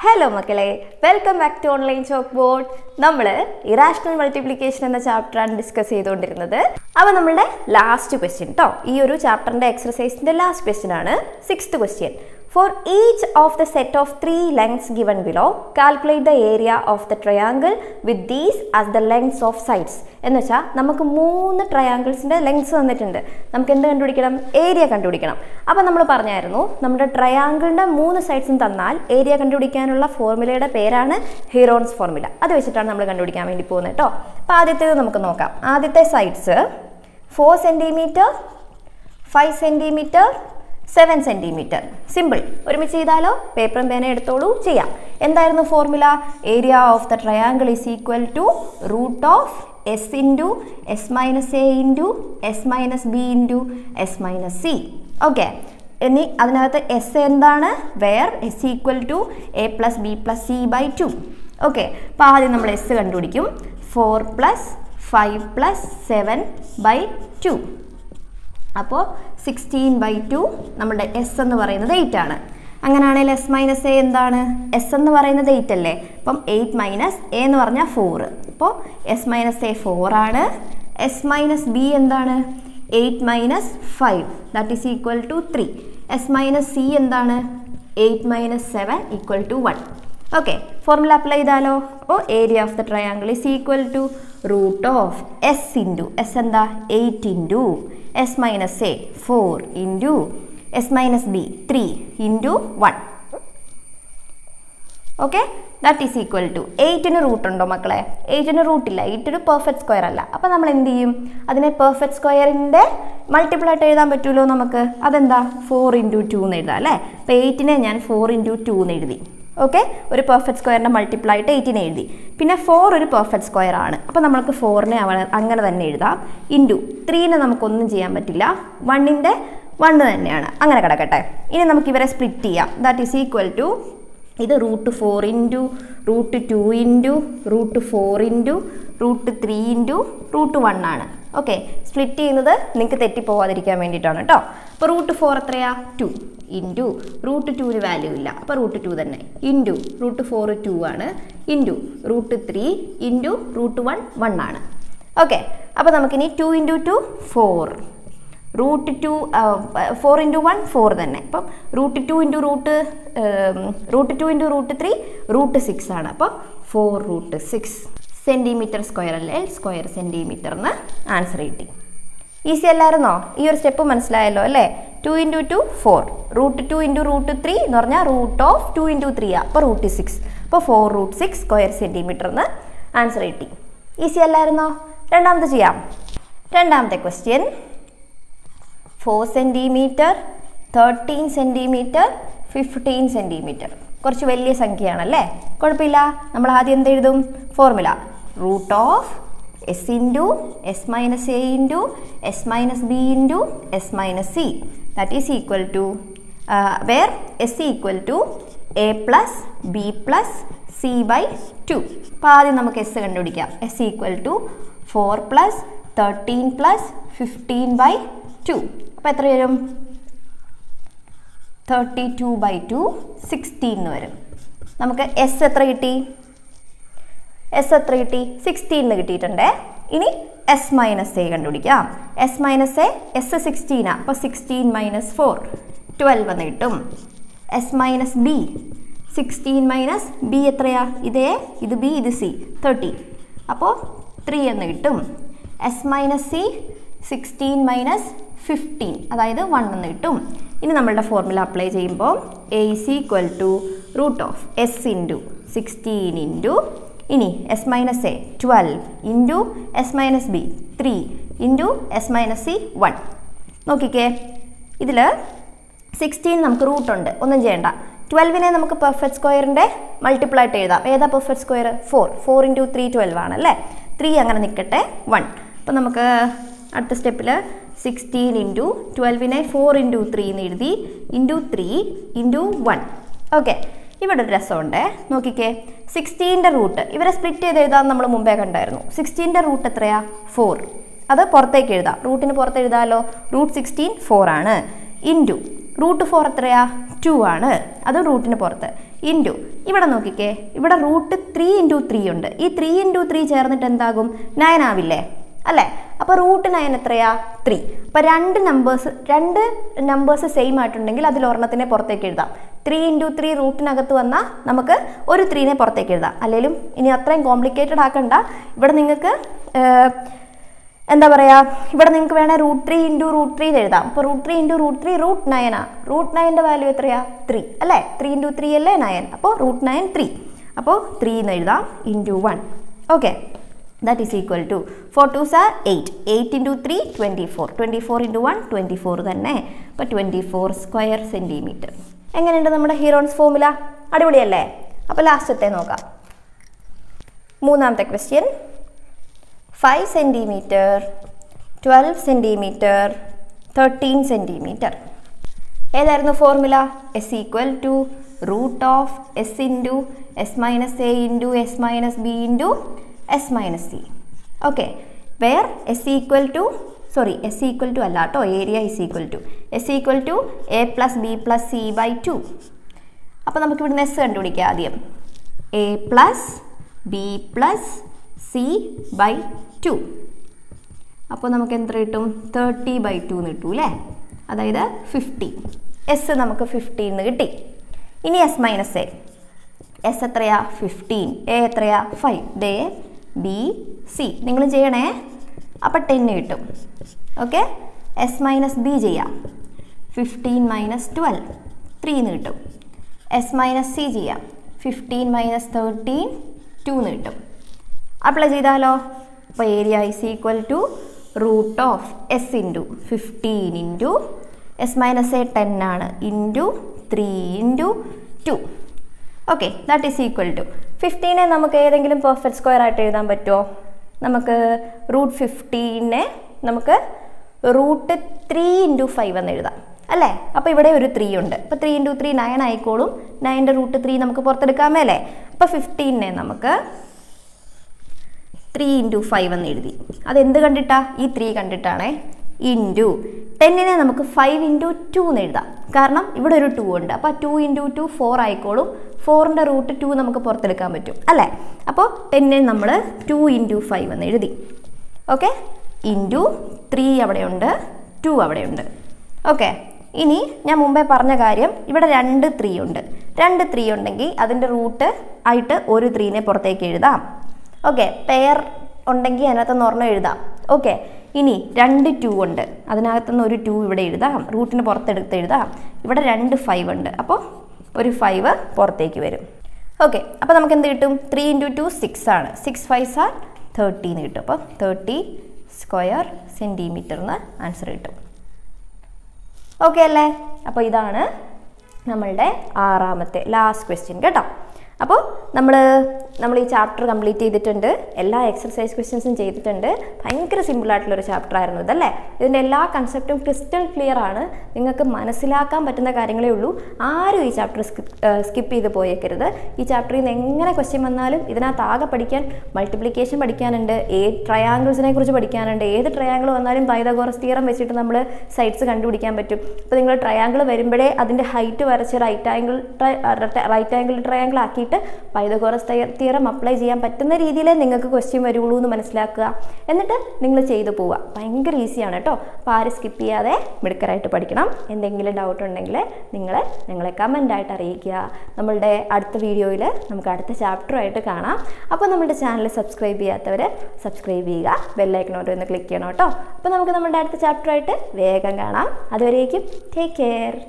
Hello makale, welcome back to Online Chalkboard. നമ്മൾ irrational multiplication എന്ന chapter ആണ് discuss ചെയ്തുകൊണ്ടിരുന്നത്. അപ്പോൾ നമ്മുടെ ലാസ്റ്റ് ക്വസ്റ്റ്യൻ ട്ടോ. ഈ ഒരു ചാപ്റ്ററിന്റെ എക്സർസൈസിന്റെ ലാസ്റ്റ് ക്വസ്റ്റ്യൻ ആണ് 6th question. For each of the set of 3 lengths given below, calculate the area of the triangle with these as the lengths of sides. എന്ന് വെച്ചാൽ നമുക്ക് 3 ട്രയാങ്കിൾസിന്റെ ലെങ്ത്സ് തന്നിട്ടുണ്ട്. നമുക്ക് എന്ത് കണ്ടുപിടിക്കണം? ഏരിയ കണ്ടുപിടിക്കണം. അപ്പോൾ നമ്മൾ പറഞ്ഞായിരുന്നു നമ്മുടെ ട്രയാങ്കിളിന്റെ 3 സൈഡ്സും തന്നാൽ ഏരിയ കണ്ടുപിടിക്കാനുള്ള ഫോർമുലയുടെ പേരാണ് ഹീറോൺസ് ഫോർമുല. അത് വെച്ചിട്ടാണ് നമ്മൾ കണ്ടുപിടിക്കാൻ വേണ്ടി പോകുന്നത് ട്ടോ. അപ്പോൾ ആദ്യത്തേത് നമുക്ക് നോക്കാം. ആദ്യത്തെ sides 4 cm, 5 cm, 7 cm. Simple. ഒരുമിച്ച് ചെയ്താലോ? പേപ്പറും പേന എടുത്തോളൂ, ചെയ്യാം. എന്തായിരുന്നു formula? Area of the triangle is equal to root of S into S minus A into S minus B into S minus C. Okay, ഇനി അതിനകത്ത് എസ് എന്താണ്? Where S equal to A plus B plus C by 2. Okay, അപ്പോൾ ആദ്യം നമ്മൾ S കണ്ടുപിടിക്കും. 4 + 5 + 7 by 2. അപ്പോൾ 16/2. നമ്മുടെ S എന്ന് പറയുന്നത് 8 ആണ്. അങ്ങനെയാണെങ്കിൽ എസ് മൈനസ് എ എന്താണ്? എസ് എന്ന് പറയുന്നത് 8 അല്ലേ? അപ്പം 8 മൈനസ് എ എന്ന് പറഞ്ഞാൽ 4. അപ്പോൾ എസ് മൈനസ് എ 4 ആണ്. എസ് മൈനസ് ബി എന്താണ്? 8 minus 5 that is equal to 3. S minus C എന്താണ്? 8 minus 7 equal to 1. Okay, formula apply ചെയ്താലോ? അപ്പോൾ area of the triangle is equal to root of S into S എന്താ? 8 into S minus A 4 into S minus B 3 into 1. Okay, that is equal to 8ന് root ഉണ്ടോ മക്കളെ? 8ന് റൂട്ടില്ല. 8 ഒരു perfect square അല്ല. അപ്പോൾ നമ്മൾ എന്ത് ചെയ്യും? അതിനെ പെർഫെക്റ്റ് സ്ക്വയറിൻ്റെ മൾട്ടിപ്പിൾ ആയിട്ട് എഴുതാൻ പറ്റുമല്ലോ നമുക്ക്. അതെന്താ? 4 ഇൻറ്റു 2 എന്ന് എഴുതാം അല്ലേ? അപ്പോൾ 8നെ ഞാൻ 4 ഇൻറ്റു 2 എന്ന് എഴുതി. ഓക്കെ, ഒരു പെർഫെക്റ്റ് സ്ക്വയറിൻ്റെ മൾട്ടിപ്പിൾ ആയിട്ട് 8നെ എഴുതി. പിന്നെ 4 ഒരു പെർഫെക്റ്റ് സ്ക്വയർ ആണ്. അപ്പോൾ നമുക്ക് 4നെ അങ്ങനെ തന്നെ എഴുതാം. ഇൻറ്റു 3നെ നമുക്കൊന്നും ചെയ്യാൻ പറ്റില്ല. 1ൻ്റെ 1 തന്നെയാണ്. അങ്ങനെ കിടക്കട്ടെ. ഇനി നമുക്ക് ഇവരെ സ്പ്ലിറ്റ് ചെയ്യാം. ദാറ്റ് ഈസ് ഈക്വൽ ടു ഇത് root 4 into root 2 into root 4 into root 3 into root 1 ആണ്. ഓക്കെ, സ്പ്ലിറ്റ് ചെയ്യുന്നത് നിങ്ങൾക്ക് തെറ്റിപ്പോവാതിരിക്കാൻ വേണ്ടിയിട്ടാണ് കേട്ടോ. അപ്പോൾ റൂട്ട് 4 എത്രയാ? 2 ഇൻറ്റു റൂട്ട് 2ന് വാല്യൂ ഇല്ല. അപ്പോൾ റൂട്ട് 2 തന്നെ. ഇൻറ്റു റൂട്ട് 4 2 ആണ്. ഇൻറ്റു റൂട്ട് 3 ഇൻറ്റു റൂട്ട് 1 1 ആണ്. ഓക്കെ, അപ്പോൾ നമുക്കിനി 2 ഇൻറ്റു 2 4. റൂട്ട് 2 4 ഇൻറ്റു 1 4 തന്നെ. അപ്പം റൂട്ട് 2 ഇൻറ്റു റൂട്ട് 3 റൂട്ട് 6 ആണ്. അപ്പോൾ 4 റൂട്ട് 6 സെൻറ്റിമീറ്റർ സ്ക്വയർ അല്ലേ? സ്ക്വയർ സെൻറ്റിമീറ്ററിന് ആൻസർ കിട്ടി. ഈസി അല്ലായിരുന്നോ? ഈ ഒരു സ്റ്റെപ്പ് മനസ്സിലായല്ലോ അല്ലേ? 2 ഇൻറ്റു 2 4. റൂട്ട് 2 ഇൻറ്റു റൂട്ട് 3 എന്ന് പറഞ്ഞാൽ റൂട്ട് ഓഫ് 2 ഇൻറ്റു 3 ആ. അപ്പോൾ റൂട്ട് 6. അപ്പോൾ 4 റൂട്ട് 6 സ്ക്വയർ സെൻറ്റിമീറ്ററിന് ആൻസർ കിട്ടി. ഈസി അല്ലായിരുന്നോ? രണ്ടാമത്തെ ചെയ്യാം. രണ്ടാമത്തെ ക്വസ്റ്റ്യൻ 4 സെൻറ്റിമീറ്റർ, 13 സെൻറ്റിമീറ്റർ, 15 സെൻറ്റിമീറ്റർ. കുറച്ച് വലിയ സംഖ്യയാണല്ലേ? കുഴപ്പമില്ല. നമ്മൾ ആദ്യം എന്ത് എഴുതും? Formula root of S into S minus A into S minus B into S minus C that is equal to where S equal to A plus B plus C by 2. അപ്പോൾ ആദ്യം നമുക്ക് എസ് കണ്ടുപിടിക്കാം. S equal to 4 + 13 + 15 by 2. അപ്പോൾ എത്ര വരും? 32/2 16 എന്ന് വരും. നമുക്ക് എസ് എത്ര കിട്ടി? 16 കിട്ടിയിട്ടുണ്ട്. ഇനി എസ് മൈനസ് എ കണ്ടുപിടിക്കാം. എസ് മൈനസ് എ എസ് 16 ആണ്. അപ്പോൾ 16 - 4 12 എന്ന് കിട്ടും. S minus B 16 minus B എത്രയാ? ഇതേ, ഇത് ബി, ഇത് സി 30. അപ്പോൾ 3 എന്ന് കിട്ടും. എസ് മൈനസ് സി 16 - 15 അതായത് 1 എന്ന് കിട്ടും. ഇനി നമ്മളുടെ ഫോർമുല അപ്ലൈ ചെയ്യുമ്പോൾ A is equal to root of S into 16 into ഇനി S minus A 12 into S minus B 3 into S minus C 1. നോക്കിക്കേ, ഇതിൽ 16 നമുക്ക് റൂട്ടുണ്ട്, ഒന്നും ചെയ്യണ്ട. 12നെ നമുക്ക് പെർഫെക്റ്റ് സ്ക്വയറിൻ്റെ മൾട്ടിപ്പിൾ ആയിട്ട് എഴുതാം. ഏതാ പെർഫെക്റ്റ് സ്ക്വയർ? 4 ഇൻറ്റു 3 12 ആണല്ലേ? 3 അങ്ങനെ നിൽക്കട്ടെ 1. അപ്പോൾ നമുക്ക് അടുത്ത സ്റ്റെപ്പിൽ 16 ഇൻറ്റു 12നെ 4 ഇൻറ്റു 3 എന്ന് എഴുതി ഇൻറ്റു 3 ഇൻറ്റു 1. ഓക്കെ, ഇവിടെ ഒരു രസമുണ്ട്. നോക്കിക്കേ, 16ൻ്റെ റൂട്ട് ഇവരെ സ്പ്ലിറ്റ് ചെയ്ത് എഴുതാൻ നമ്മൾ മുമ്പേ കണ്ടായിരുന്നു. 16ൻ്റെ റൂട്ട് എത്രയാ? 4. അത് പുറത്തേക്ക് എഴുതാം. റൂട്ടിന് പുറത്ത് എഴുതാമല്ലോ. റൂട്ട് 16 4 ആണ്. ഇൻറ്റു റൂട്ട് 4 എത്രയാ? 2 ആണ്. അത് റൂട്ടിന് പുറത്ത്. ഇൻറ്റു ഇവിടെ നോക്കിക്കേ, ഇവിടെ റൂട്ട് 3 × 3 ഉണ്ട്. ഈ 3 × 3 ചേർന്നിട്ട് എന്താകും? 9 ആവില്ലേ അല്ലേ? അപ്പോൾ റൂട്ട് 9 എത്രയാ? 3. അപ്പോൾ രണ്ട് നമ്പേഴ്സ് സെയിം ആയിട്ടുണ്ടെങ്കിൽ അതിൽ ഒരെണ്ണത്തിനെ പുറത്തേക്ക് എഴുതാം. 3 × 3 റൂട്ടിനകത്ത് വന്നാൽ നമുക്ക് ഒരു 3നെ പുറത്തേക്ക് എഴുതാം. അല്ലെങ്കിലും ഇനി അത്രയും കോംപ്ലിക്കേറ്റഡ് ആക്കണ്ട. ഇവിടെ നിങ്ങൾക്ക് എന്താ പറയുക, ഇവിടെ നിങ്ങൾക്ക് വേണേൽ √3 × √3 എഴുതാം. അപ്പോൾ √3 × √3 √9 ആണ്. √9ൻ്റെ വാല്യൂ എത്രയാ? 3 അല്ലേ? 3 × 3 അല്ലേ 9. അപ്പോൾ √9 3. അപ്പോൾ 3 എന്ന് എഴുതാം × 1. Okay, that is equal to 4 2s are 8. 8 × 3 24. 24 × 1 24 തന്നെ. അപ്പോൾ 24 സ്ക്വയർ സെൻറ്റിമീറ്റർ. എങ്ങനെയുണ്ട് നമ്മുടെ ഹീറോൺസ് ഫോർമുല? അടിപൊളിയല്ലേ? അപ്പോൾ ലാസ്റ്റത്തെ നോക്കാം. മൂന്നാമത്തെ ക്വസ്റ്റ്യൻ 5 സെൻറ്റിമീറ്റർ, 12 സെൻറ്റിമീറ്റർ, 13 സെൻറ്റിമീറ്റർ. ഏതായിരുന്നു formula? S = √S × S - A × S - B × S - C. Okay, where S അല്ല കേട്ടോ, area S = A + B + C/2. അപ്പോൾ നമുക്ക് ഇവിടുന്ന് S കണ്ടുപിടിക്കാം ആദ്യം. A + B + C/2. അപ്പോൾ നമുക്ക് എത്ര കിട്ടും? 30/2 എന്ന് കിട്ടും അല്ലേ? അതായത് 50. S നമുക്ക് 15 എന്ന് കിട്ടി. ഇനി S - A. S എത്രയാ? 15. A എത്രയാ? 5. ദേ B C നിങ്ങൾ ചെയ്യണേ. അപ്പോൾ 10 കിട്ടും. ഓക്കെ, S - B ചെയ്യാം. 15 - 12 3 എന്ന് കിട്ടും. S - C ചെയ്യാം. 15 - 13 2 എന്ന് കിട്ടും. അപ്ലൈ ചെയ്താലോ? അപ്പോൾ area is equal to √S × 15 × S - A 10 ആണ് × 3 × 2. Okay, that is equal to 15നെ നമുക്ക് ഏതെങ്കിലും പെർഫെക്റ്റ് സ്ക്വയർ ആയിട്ട് എഴുതാൻ പറ്റുമോ? നമുക്ക് √15നെ നമുക്ക് √3 × 5 എന്ന് എഴുതാം അല്ലേ? അപ്പോൾ ഇവിടെ ഒരു 3 ഉണ്ട്. അപ്പോൾ 3 × 3 9 ആയിക്കോളും. 9ൻ്റെ √3 നമുക്ക് പുറത്തെടുക്കാമേ അല്ലേ? അപ്പോൾ 15നെ നമുക്ക് 3 × 5 എന്ന് എഴുതി. അതെന്ത് കണ്ടിട്ടാ? ഈ 3 കണ്ടിട്ടാണേ. ഇൻറ്റു 10നെ നമുക്ക് 5 × 2 എന്ന് എഴുതാം. കാരണം ഇവിടെ ഒരു 2 ഉണ്ട്. അപ്പോൾ 2 × 2 4 ആയിക്കോളും. 4ൻ്റെ √2 നമുക്ക് പുറത്തെടുക്കാൻ പറ്റും അല്ലേ? അപ്പോൾ 10നെ നമ്മൾ 2 × 5 എന്ന് എഴുതി. ഓക്കെ, ഇൻറ്റു 3 അവിടെയുണ്ട്, 2 അവിടെയുണ്ട്. ഓക്കെ, ഇനി ഞാൻ മുമ്പേ പറഞ്ഞ കാര്യം, ഇവിടെ 2 3 ഉണ്ട്. 2 3 ഉണ്ടെങ്കിൽ അതിൻ്റെ റൂട്ട് ആയിട്ട് ഒരു 3നെ പുറത്തേക്ക് എഴുതാം. ഓക്കെ, പെയർ ഉണ്ടെങ്കിൽ അതിനകത്തുനിന്ന് ഒരെണ്ണം എഴുതാം. ഓക്കെ, ഇനി 2 2 ഉണ്ട്. അതിനകത്തുനിന്ന് ഒരു 2 ഇവിടെ എഴുതാം. റൂട്ടിന് പുറത്തെടുത്ത് എഴുതാം. ഇവിടെ 2 5 ഉണ്ട്. അപ്പോൾ ഒരു 5 പുറത്തേക്ക് വരും. ഓക്കെ, അപ്പോൾ നമുക്ക് എന്ത് കിട്ടും? 3 × 2 6 ആണ്. 6 5s are 30 എന്ന് കിട്ടും. അപ്പോൾ 30 സ്ക്വയർ സെൻറ്റിമീറ്ററിന് ആൻസർ കിട്ടും. ഓക്കെ അല്ലേ? അപ്പോൾ ഇതാണ് നമ്മളുടെ ആറാമത്തെ ലാസ്റ്റ് ക്വസ്റ്റ്യൻ കേട്ടോ. അപ്പോൾ നമ്മൾ ഈ ചാപ്റ്റർ കംപ്ലീറ്റ് ചെയ്തിട്ടുണ്ട്. എല്ലാ എക്സർസൈസ് ക്വസ്റ്റ്യൻസും ചെയ്തിട്ടുണ്ട്. ഭയങ്കര സിമ്പിളായിട്ടുള്ളൊരു ചാപ്റ്റർ ആയിരുന്നു ഇതല്ലേ? ഇതിൻ്റെ എല്ലാ കൺസെപ്റ്റും ക്രിസ്റ്റൽ ക്ലിയർ ആണ്. നിങ്ങൾക്ക് മനസ്സിലാക്കാൻ പറ്റുന്ന കാര്യങ്ങളേ ഉള്ളൂ. ആരും ഈ ചാപ്റ്റർ സ്കിപ്പ് ചെയ്ത് പോയേക്കരുത്. ഈ ചാപ്റ്ററിൽ നിന്ന് എങ്ങനെ ക്വസ്റ്റ്യൻ വന്നാലും ഇതിനകത്ത് ആകെ പഠിക്കാൻ മൾട്ടിപ്ലിക്കേഷൻ പഠിക്കാനുണ്ട്, ട്രയാങ്കിൾസിനെ കുറിച്ച് പഠിക്കാനുണ്ട്. ഏത് ട്രയാങ്കിൾ വന്നാലും പൈതഗോറസ് തിയറം വെച്ചിട്ട് നമ്മൾ സൈഡ്സ് കണ്ടുപിടിക്കാൻ പറ്റും. അപ്പോൾ നിങ്ങൾ ട്രയാങ്കിൾ വരുമ്പോഴേ അതിൻ്റെ ഹൈറ്റ് വരച്ച് റൈറ്റ് ആംഗിൾ ട്രയാങ്കിൾ ആക്കിയിട്ട് പൈതഗോറസ് തിയറം അപ്ലൈ ചെയ്യാൻ പറ്റുന്ന രീതിയിൽ നിങ്ങൾക്ക് ക്വസ്റ്റ്യൻ വരുള്ളൂ എന്ന് മനസ്സിലാക്കുക. എന്നിട്ട് നിങ്ങൾ ചെയ്തു പോവുക. ഭയങ്കര ഈസിയാണ് കേട്ടോ. അപ്പോൾ ആരും സ്കിപ്പ് ചെയ്യാതെ മിടുക്കരായിട്ട് പഠിക്കണം. എന്തെങ്കിലും ഡൗട്ട് ഉണ്ടെങ്കിൽ നിങ്ങളെ കമൻ്റായിട്ട് അറിയിക്കുക. നമ്മളുടെ അടുത്ത വീഡിയോയിൽ നമുക്ക് അടുത്ത ചാപ്റ്ററുമായിട്ട് കാണാം. അപ്പോൾ നമ്മുടെ ചാനൽ സബ്സ്ക്രൈബ് ചെയ്യാത്തവർ സബ്സ്ക്രൈബ് ചെയ്യുക. ബെല്ലൈക്കണോട്ട് ഒന്ന് ക്ലിക്ക് ചെയ്യണം കേട്ടോ. അപ്പോൾ നമുക്ക് നമ്മുടെ അടുത്ത ചാപ്റ്ററുമായിട്ട് വേഗം കാണാം. അതുവരേക്കും ടേക്ക് കെയർ.